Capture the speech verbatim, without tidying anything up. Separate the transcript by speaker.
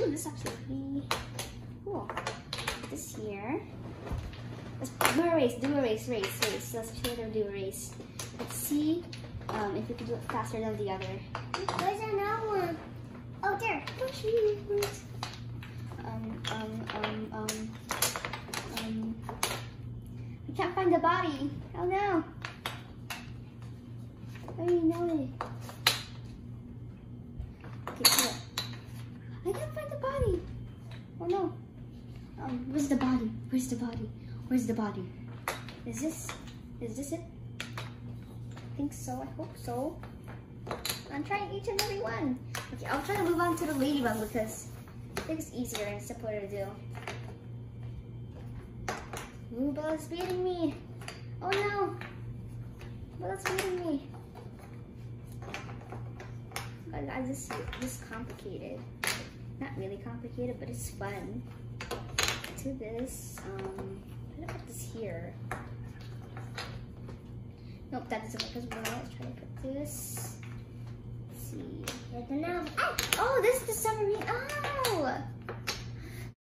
Speaker 1: Ooh, this is actually pretty cool. Put this here. Let's do a race, do a race, race, race. Let's show them do a race. Let's see um, if we can do it faster than the other.
Speaker 2: Where's another one? Oh, there.
Speaker 1: Oh, shoot. Um, um, um, um, um. I can't find the body. Oh no. I didn't know it. Okay, here. I can't find the body. Oh no. Um, where's the body? Where's the body? Where's the body? Is this, is this it? I think so, I hope so. I'm trying each and every one. Okay, I'll try to move on to the ladybug because I think it's easier and simpler to do. Ooh, Bella's beating me. Oh no. Bella's beating me. Oh God, this, this is complicated. Not really complicated, but it's fun. To this, um, I'm gonna put this here. Nope, that doesn't work as well. Let's try to put this. Let's see.
Speaker 2: There's another.
Speaker 1: Oh, this is the submarine. Ah,